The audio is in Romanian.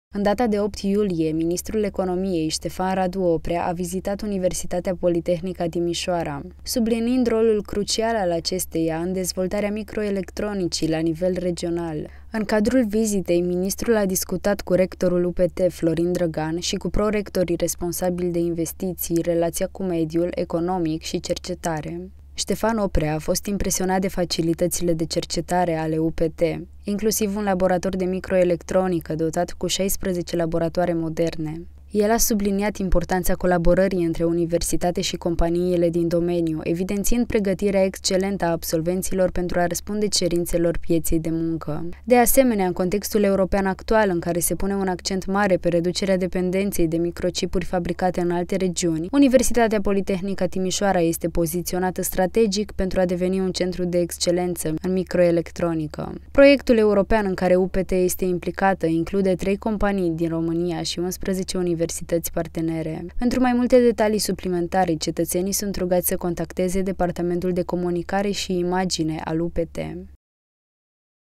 În data de 8 iulie, ministrul economiei Ștefan Radu Oprea a vizitat Universitatea Politehnică Timișoara, subliniind rolul crucial al acesteia în dezvoltarea microelectronicii la nivel regional. În cadrul vizitei, ministrul a discutat cu rectorul UPT, Florin Drăgan, și cu prorectorii responsabili de investiții, relația cu mediul, economic și cercetare. Ștefan Oprea a fost impresionat de facilitățile de cercetare ale UPT, inclusiv un laborator de microelectronică dotat cu 16 laboratoare moderne. El a subliniat importanța colaborării între universitate și companiile din domeniu, evidențiind pregătirea excelentă a absolvenților pentru a răspunde cerințelor pieței de muncă. De asemenea, în contextul european actual, în care se pune un accent mare pe reducerea dependenței de microchipuri fabricate în alte regiuni, Universitatea Politehnică Timișoara este poziționată strategic pentru a deveni un centru de excelență în microelectronică. Proiectul european în care UPT este implicată include 3 companii din România și 11 universități partenere. Pentru mai multe detalii suplimentare, cetățenii sunt rugați să contacteze Departamentul de Comunicare și Imagine al UPT.